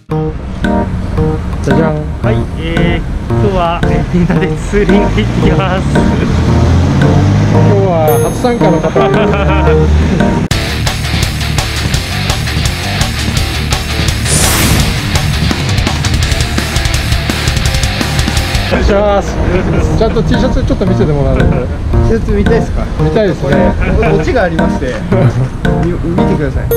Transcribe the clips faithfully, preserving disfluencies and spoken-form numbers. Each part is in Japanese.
じゃじゃん。 はい、えー、今日は、えー、みんなでツーリング行ってきます。 今日は初参加の方お願いします。ちゃんと T シャツちょっと見せてもらうので。 T シャツ見たいですか？ 見たいですね。 オチがありまして見てください。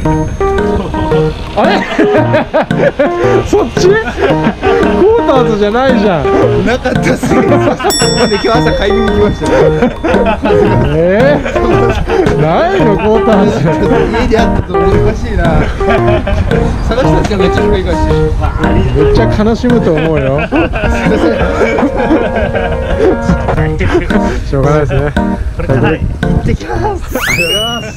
あれそっちコーターズじゃないじゃん。 なかったっすね。なんで今日朝買いに行きました。 えー、ないのコーターズ。 家であったと難しいな。探したんですか？めっちゃ低いからし。 めっちゃ悲しむと思うよ。しょうがないですね。 これから行ってきます。 ありがとうございます。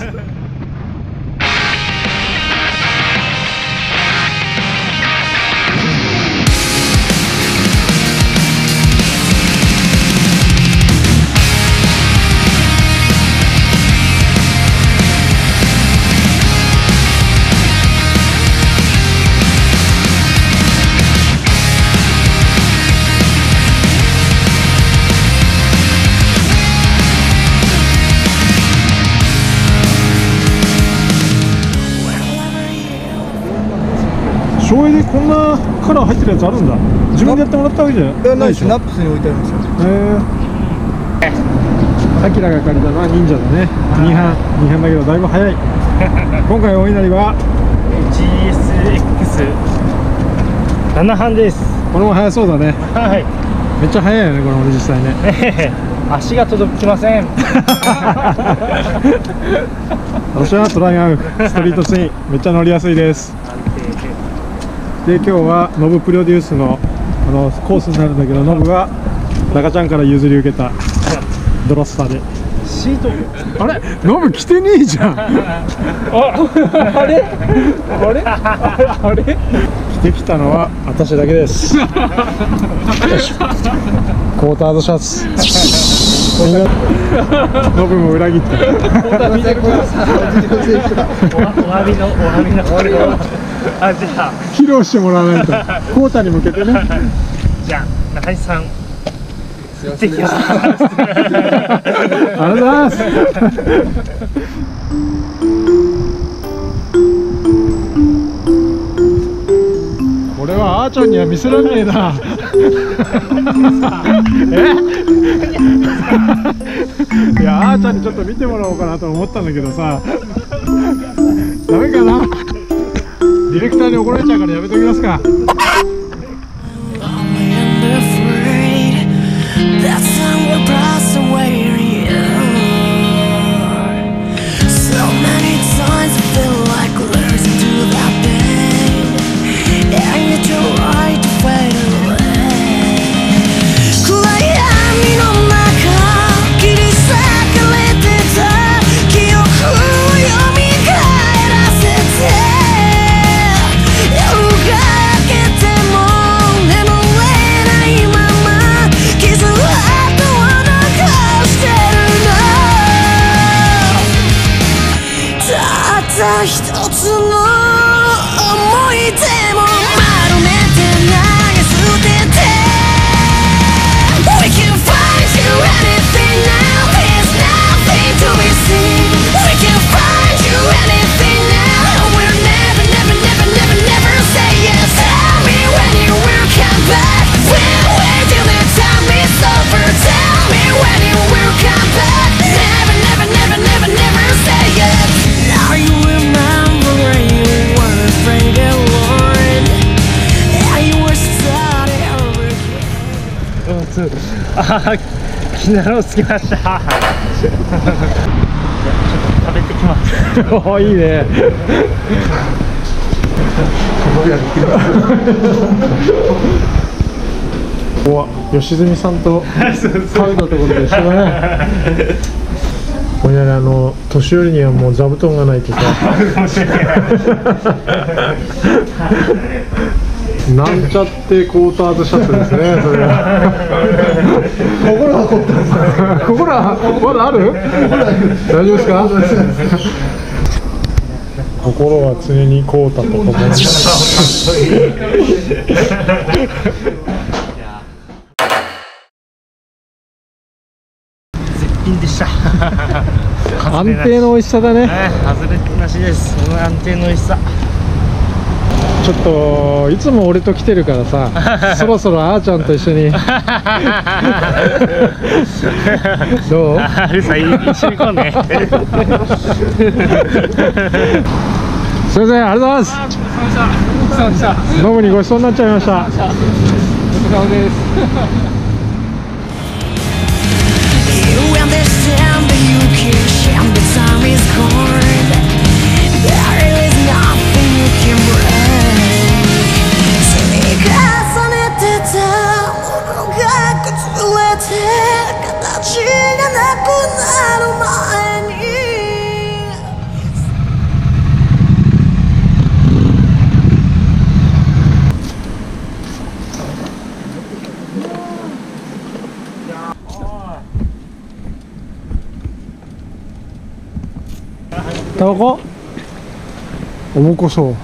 省エでこんなカラー入ってるやつあるんだ。自分でやってもらったわけじゃないでしょ。 ナップスに置いてありますよ。 へえ。アキラが借りたのは忍者だね。にはんにはんだけどだいぶ早い。今回お稲荷はジーエスエックスなな 班です。 これも早そうだね。 はい。 めっちゃ早いよねこれも実際ね。 足が届きません。 私はトライアンフストリートツインめっちゃ乗りやすいです。で今日はノブプロデュースのあのコースになるんだけど、ノブが中ちゃんから譲り受けたドロッサーで。 シート。 あれノブ着てねえじゃん。ああれあれあれ着てきたのは私だけです。よしコーターズシャツ。みんなノブも裏切った。 お詫びのお詫びのこれを。あ、じゃあ披露してもらわないとコータに向けてね。 じゃあ中西さん行ってきます。 ありがとうございます。これはあーちゃんには見せられねえな。えいやあーちゃんにちょっと見てもらおうかなと思ったんだけどさ、ダメかな。ディレクターに怒られちゃうからやめときますか。 一つの思い出も丸めて投げ捨てて We can find you anything now. There's nothing to be seen. We can find you anything now. We'll never, never, never, never, never say yes. Tell me when you will come back. We'll wait till the time is over. Tell me when you will come back. Never, never, never, never, never say yes. Now you remember when you were afraid and worried, and you were starting over again. あ、気になるをつきました。じゃあちょっと食べてきます。 おいいね。おわ、吉住さんと食べたところで一緒だね。これね、あの年寄りにはもう座布団がないとさ。なんちゃってコーターズシャツですね。それは。心は凝ってます。心はまだある？大丈夫ですか？ 心は常にこうたとともに絶品でした安定の美味しさだね。 外れなしです。安定の美味しさ。 ちょっといつも俺と来てるからさそろそろあーちゃんと一緒にどう？ あるさ、一緒に行こうねすいません、ありがとうございます。ノブにごちそうになっちゃいました。お疲れ様です。 You understand that you can share the time is gone. There is nothing you can break. 積み重ねてたものが崩れて形がなくなる前にタバコ？重こそう。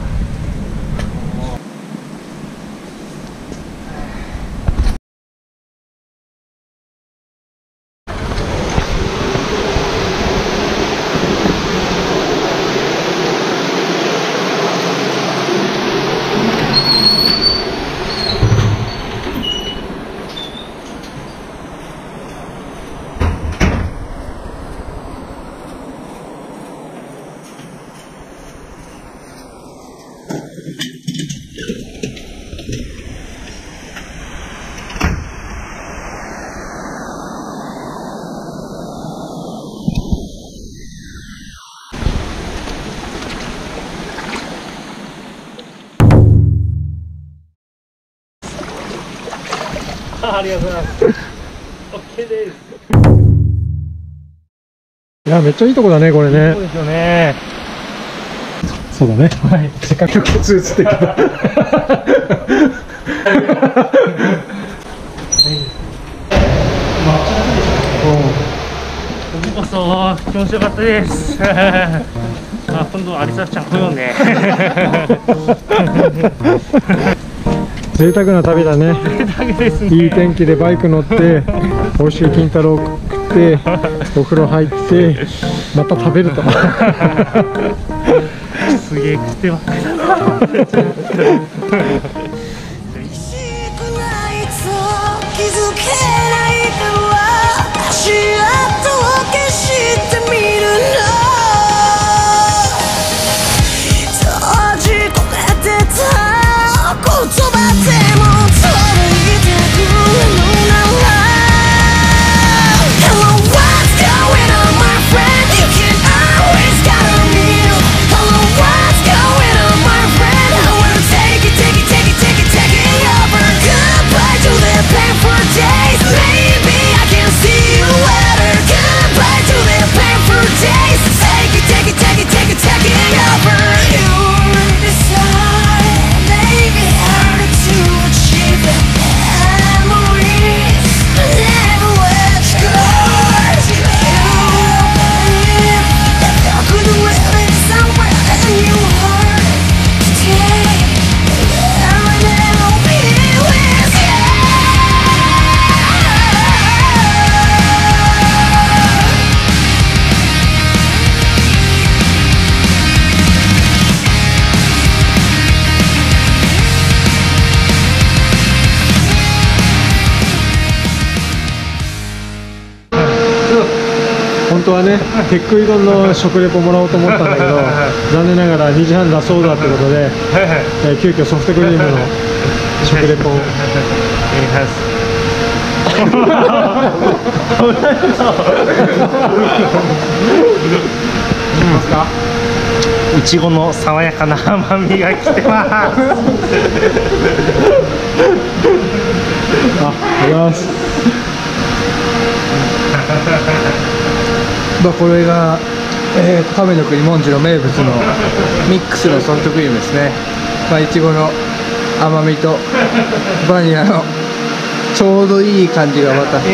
ありがとうございます。OK です。 いや、めっちゃいいとこだね、これね。 そうですよね。 そうだね。はい。せっかくこっち映ってるから。 僕こそ気持ちよかったです。あ、今度はアリサちゃん来ようね。 贅沢な旅だね。 贅沢ですね。 いい天気でバイク乗って美味しい金太郎食ってお風呂入ってまた食べるとすげえ食ってばっかりだな。 しくないと気づけないから足跡を消してみるの閉じ込めてた言葉でも届いてくるのなら Hello, what's going on, my friend? You can always count on me. Hello, what's going on, my friend? I wanna take it, take it, take it, take it, take it over. Goodbye to the painful days. Maybe I can see you later. Goodbye to the painful days. Take it, take it, take it, take it, take it over. You decide, maybe hard to achieve the memories. Never let you go. You believe that there could really be somewhere in your heart today. And I'll be with you. 本当はね、テックイドンの食レポもらおうと思ったんだけど残念ながらにじはんだそうだってことで、えー、急遽ソフトクリームの食レポをいちごの爽やかな甘みがきてます。 あ、ありがとうございます。 まあこれが、えー、亀の国もんじの名物のミックスのソフトクリームですね。まあいちごの甘みとバニラのちょうどいい感じがまたあ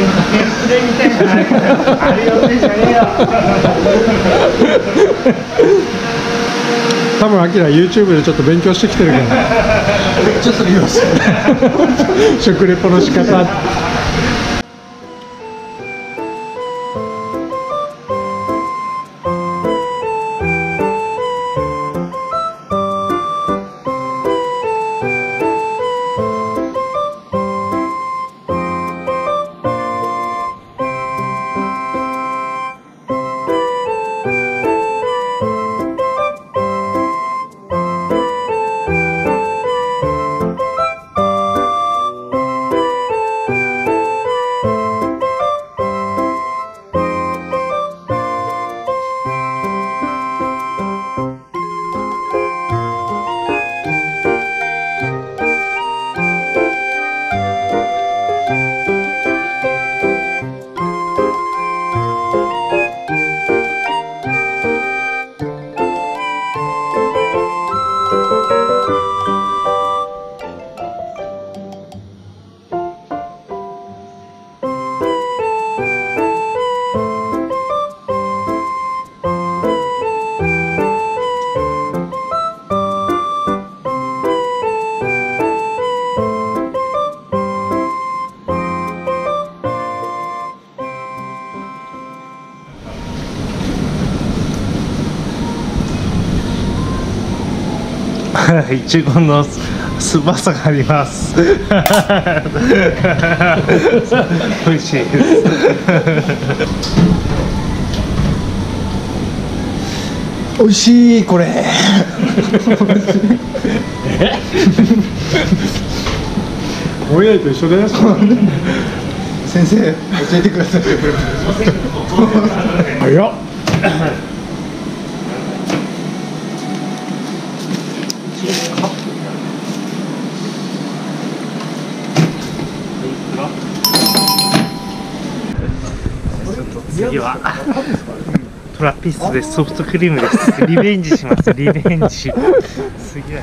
れよってじゃねえよ。 多分アキラ YouTube でちょっと勉強してきてるからちょっと見ます食レポの仕方。 いちごの酸っぱさがあります美味しいです美味しいこれおいらと一緒だよ。 先生教えてくださいよこれ早っ。 次はトラピストでソフトクリームです。リベンジします。リベンジ。次は。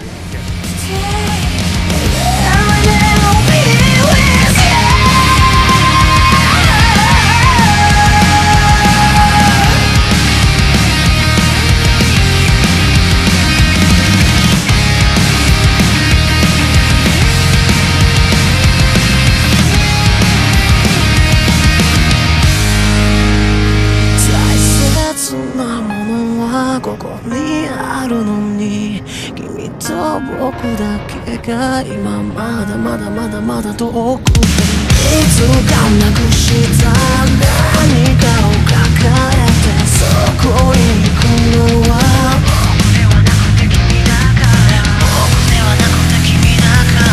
ここにあるのに君と僕だけが今まだまだまだまだ遠くいつかなくした何かを抱えてそこに行くのは僕ではなくて君だから僕ではなくて君だから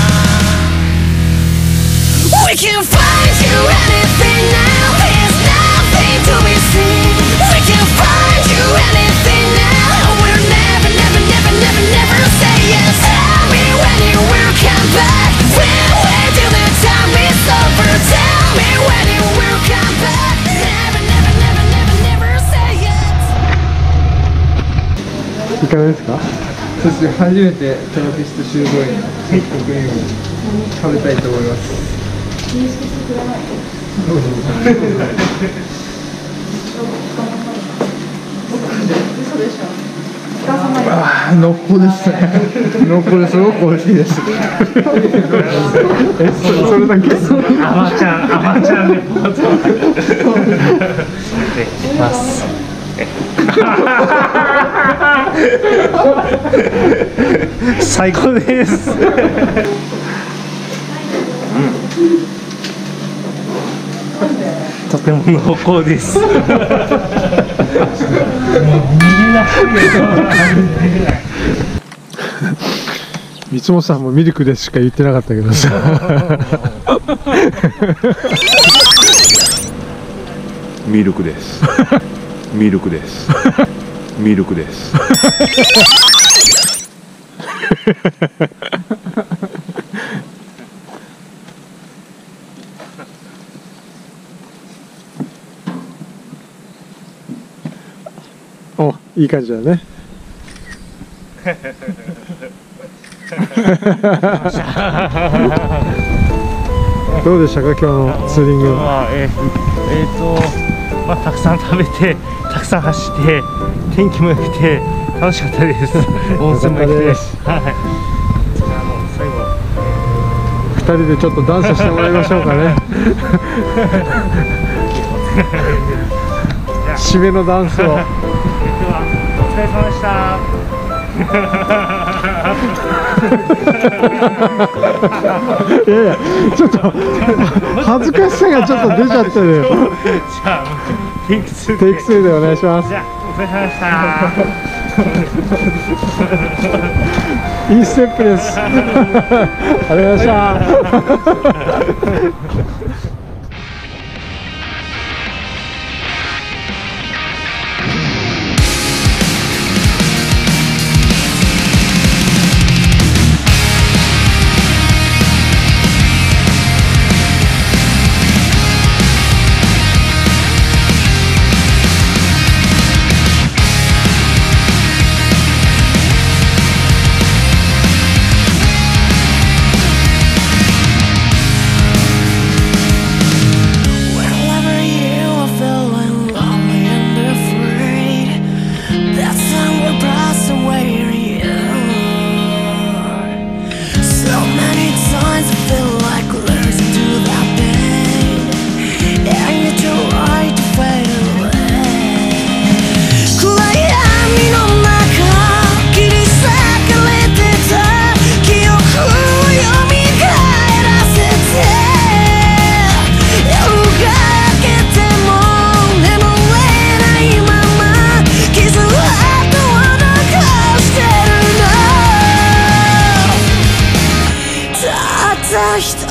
We can find you anything now There's nothing to be seen We can find you anything いかがですか？ そして初めてトラピスト修道院のソフトクリームを食べたいと思います。ああ、濃厚ですね。濃厚ですごく美味しいです。 え、そ, それだけ？ アマちゃん、アマちゃんレポート。できます。最高です。うん、とても濃厚です。 三本さんもミルクですしか言ってなかったけどさ。 ミルクです。ミルクです。ミルクです。 お、いい感じだね。どうでしたか、今日のツーリングは。 えー、えーと、まあ、たくさん食べて、たくさん走って、天気も良くて、 楽しかったです。温泉も行って、はい。じゃあもう最後ふたりでちょっとダンスしてもらいましょうかね。締めのダンスを。 今日はお疲れ様でした。 いやいや、ちょっと恥ずかしさがちょっと出ちゃってる。 じゃあテイクツーテイクツーでお願いします。 じゃあお疲れ様でした。 いいステップです。ありがとうございました。 たった一人